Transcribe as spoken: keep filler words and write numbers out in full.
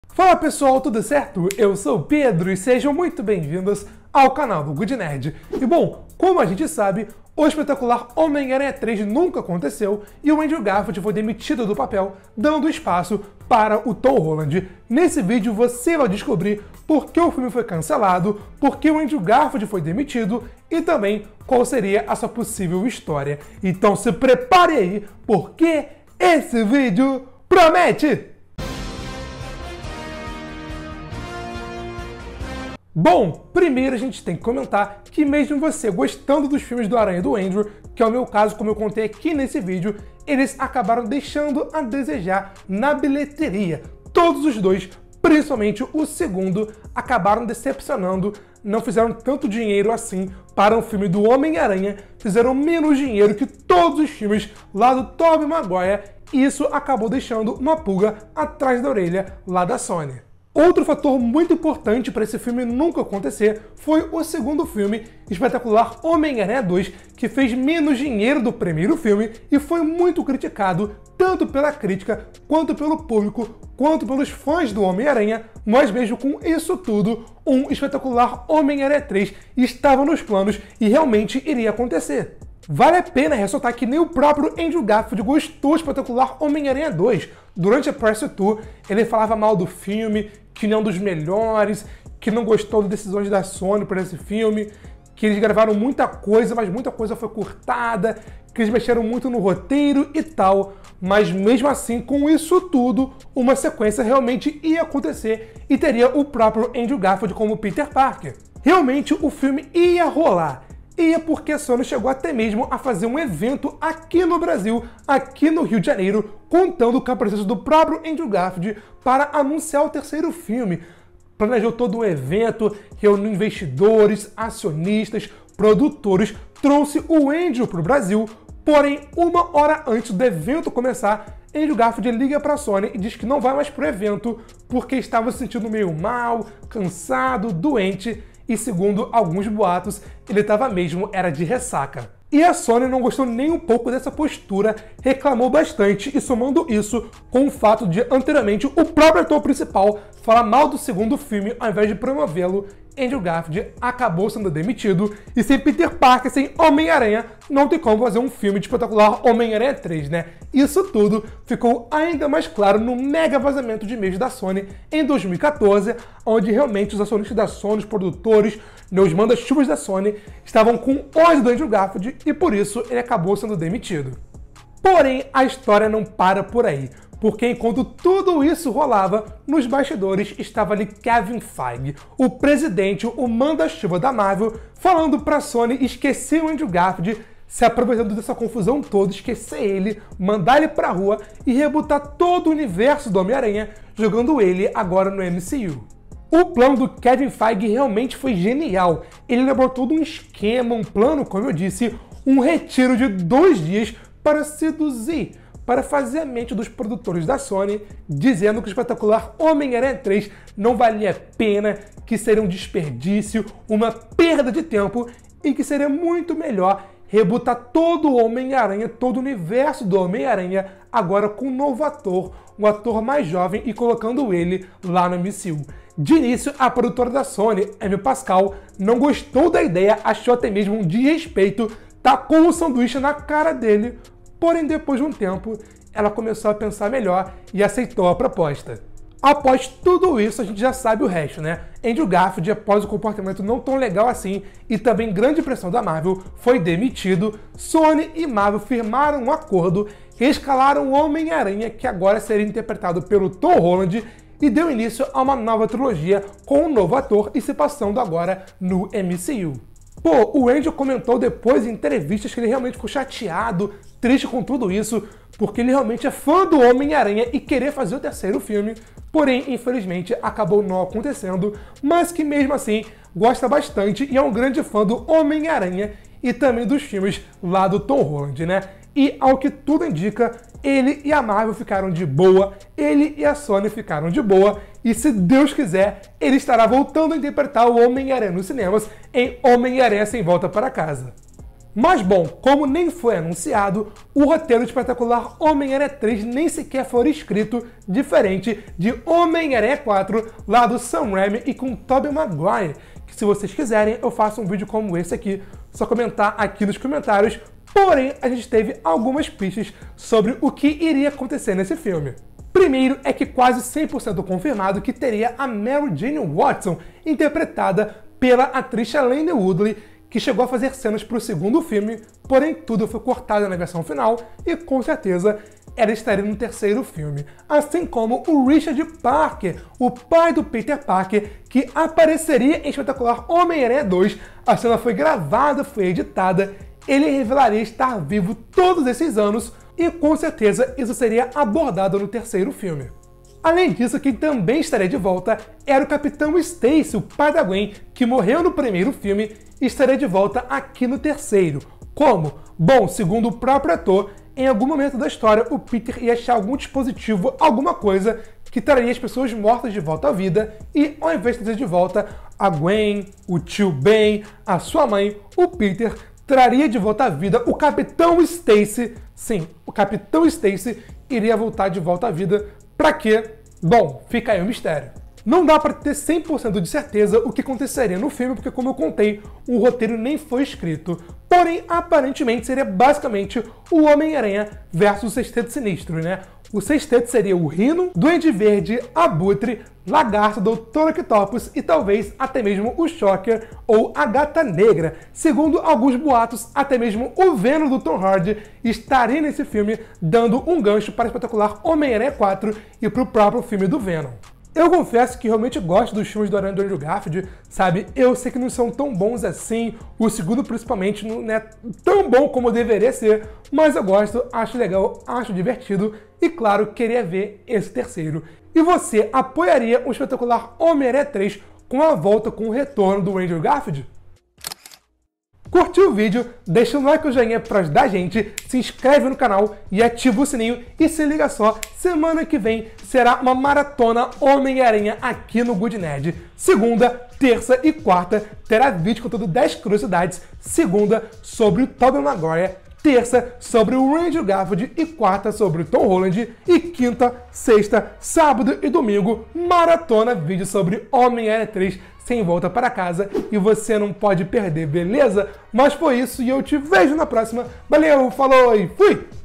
Fala pessoal, tudo certo? Eu sou o Pedro e sejam muito bem-vindos ao canal do Good Nerd. E bom, como a gente sabe, o espetacular Homem-Aranha três nunca aconteceu e o Andrew Garfield foi demitido do papel, dando espaço para o Tom Holland. Nesse vídeo você vai descobrir por que o filme foi cancelado, por que o Andrew Garfield foi demitido e também qual seria a sua possível história. Então se prepare aí, porque esse vídeo promete! Bom, primeiro a gente tem que comentar que mesmo você gostando dos filmes do Aranha do Andrew, que é o meu caso, como eu contei aqui nesse vídeo, eles acabaram deixando a desejar na bilheteria. Todos os dois, principalmente o segundo, acabaram decepcionando, não fizeram tanto dinheiro assim para um filme do Homem-Aranha, fizeram menos dinheiro que todos os filmes lá do Tobey Maguire, e isso acabou deixando uma pulga atrás da orelha lá da Sony. Outro fator muito importante para esse filme nunca acontecer foi o segundo filme, espetacular Homem-Aranha dois, que fez menos dinheiro do primeiro filme e foi muito criticado tanto pela crítica, quanto pelo público, quanto pelos fãs do Homem-Aranha, mas mesmo com isso tudo, um espetacular Homem-Aranha três estava nos planos e realmente iria acontecer. Vale a pena ressaltar que nem o próprio Andrew Garfield gostou do espetacular Homem-Aranha dois. Durante a Press Tour, ele falava mal do filme, que não é um dos melhores, que não gostou das decisões da Sony para esse filme, que eles gravaram muita coisa, mas muita coisa foi cortada, que eles mexeram muito no roteiro e tal. Mas mesmo assim, com isso tudo, uma sequência realmente ia acontecer e teria o próprio Andrew Garfield como Peter Parker. Realmente o filme ia rolar. E é porque a Sony chegou até mesmo a fazer um evento aqui no Brasil, aqui no Rio de Janeiro, contando com a presença do próprio Andrew Garfield para anunciar o terceiro filme. Planejou todo um evento, reuniu investidores, acionistas, produtores, trouxe o Andrew para o Brasil, porém, uma hora antes do evento começar, Andrew Garfield liga para a Sony e diz que não vai mais para o evento porque estava se sentindo meio mal, cansado, doente, e segundo alguns boatos, ele estava mesmo era de ressaca. E a Sony não gostou nem um pouco dessa postura, reclamou bastante e somando isso com o fato de anteriormente o próprio ator principal falar mal do segundo filme ao invés de promovê-lo, Andrew Garfield acabou sendo demitido e sem Peter Parker, sem Homem-Aranha, não tem como fazer um filme de espetacular Homem-Aranha três, né? Isso tudo ficou ainda mais claro no mega vazamento de e-mails da Sony em dois mil e quatorze, onde realmente os acionistas da Sony, os produtores, os manda-chuvas da Sony, estavam com ódio do Andrew Garfield e por isso ele acabou sendo demitido. Porém, a história não para por aí, porque enquanto tudo isso rolava, nos bastidores estava ali Kevin Feige, o presidente, o manda-chuva da Marvel, falando pra Sony esquecer o Andrew Garfield, se aproveitando dessa confusão toda, esquecer ele, mandar ele pra rua e rebutar todo o universo do Homem-Aranha, jogando ele agora no M C U. O plano do Kevin Feige realmente foi genial. Ele elaborou todo um esquema, um plano, como eu disse, um retiro de dois dias para seduzir, para fazer a mente dos produtores da Sony, dizendo que o espetacular Homem-Aranha três não valia a pena, que seria um desperdício, uma perda de tempo e que seria muito melhor rebutar todo o Homem-Aranha, todo o universo do Homem-Aranha, agora com um novo ator, um ator mais jovem e colocando ele lá no M C U. De início, a produtora da Sony, Amy Pascal, não gostou da ideia, achou até mesmo um desrespeito, tacou um sanduíche na cara dele. Porém, depois de um tempo, ela começou a pensar melhor e aceitou a proposta. Após tudo isso, a gente já sabe o resto, né? Andrew Garfield, após o comportamento não tão legal assim e também grande pressão da Marvel, foi demitido. Sony e Marvel firmaram um acordo, escalaram o Homem-Aranha, que agora seria interpretado pelo Tom Holland, e deu início a uma nova trilogia com um novo ator e se passando agora no M C U. Pô, o Andrew comentou depois em entrevistas que ele realmente ficou chateado, triste com tudo isso, porque ele realmente é fã do Homem-Aranha e querer fazer o terceiro filme, porém, infelizmente, acabou não acontecendo, mas que mesmo assim gosta bastante e é um grande fã do Homem-Aranha e também dos filmes lá do Tom Holland, né? E ao que tudo indica, ele e a Marvel ficaram de boa, ele e a Sony ficaram de boa, e se Deus quiser, ele estará voltando a interpretar o Homem-Aranha nos cinemas em Homem-Aranha Sem Volta para Casa. Mas bom, como nem foi anunciado, o roteiro de Espetacular Homem-Aranha três nem sequer foi escrito, diferente de Homem-Aranha quatro, lá do Sam Raimi e com Tobey Maguire, que se vocês quiserem eu faço um vídeo como esse aqui, só comentar aqui nos comentários, porém a gente teve algumas pistas sobre o que iria acontecer nesse filme. Primeiro é que quase cem por cento confirmado que teria a Mary Jane Watson, interpretada pela atriz Shailene Woodley, que chegou a fazer cenas para o segundo filme, porém tudo foi cortado na versão final e com certeza ela estaria no terceiro filme. Assim como o Richard Parker, o pai do Peter Parker, que apareceria em Espetacular Homem-Aranha dois, a cena foi gravada, foi editada, ele revelaria estar vivo todos esses anos e com certeza isso seria abordado no terceiro filme. Além disso, quem também estaria de volta era o Capitão Stacy, o pai da Gwen, que morreu no primeiro filme e estaria de volta aqui no terceiro. Como? Bom, segundo o próprio ator, em algum momento da história o Peter ia achar algum dispositivo, alguma coisa que traria as pessoas mortas de volta à vida e ao invés de trazer de volta a Gwen, o tio Ben, a sua mãe, o Peter traria de volta à vida o Capitão Stacy. Sim, o Capitão Stacy iria voltar de volta à vida. Pra quê? Bom, fica aí o mistério. Não dá pra ter cem por cento de certeza o que aconteceria no filme, porque como eu contei, o roteiro nem foi escrito. Porém, aparentemente seria basicamente o Homem-Aranha versus o Sexteto Sinistro, né? O Sexteto seria o Rhino, Duende Verde, Abutre, Lagarto, doutor Octopus e talvez até mesmo o Shocker ou a Gata Negra. Segundo alguns boatos, até mesmo o Venom do Tom Hardy estaria nesse filme, dando um gancho para o Espetacular Homem-Aranha quatro e para o próprio filme do Venom. Eu confesso que realmente gosto dos filmes do Aranha do Andrew Garfield, sabe? Eu sei que não são tão bons assim, o segundo principalmente não é tão bom como deveria ser, mas eu gosto, acho legal, acho divertido e, claro, queria ver esse terceiro. E você apoiaria o Espetacular Homem-Aranha três com a volta, com o retorno do Andrew Garfield? Curtiu o vídeo? Deixa um like ou joinha para ajudar a gente, se inscreve no canal e ativa o sininho e se liga só, semana que vem será uma maratona Homem-Aranha aqui no Good Nerd. Segunda, terça e quarta terá vídeo contando dez curiosidades, segunda sobre o Tobey Maguire, terça sobre o Andrew Garfield e quarta sobre o Tom Holland e quinta, sexta, sábado e domingo maratona vídeo sobre Homem-Aranha três sem volta para casa e você não pode perder, beleza? Mas foi isso e eu te vejo na próxima. Valeu, falou e fui!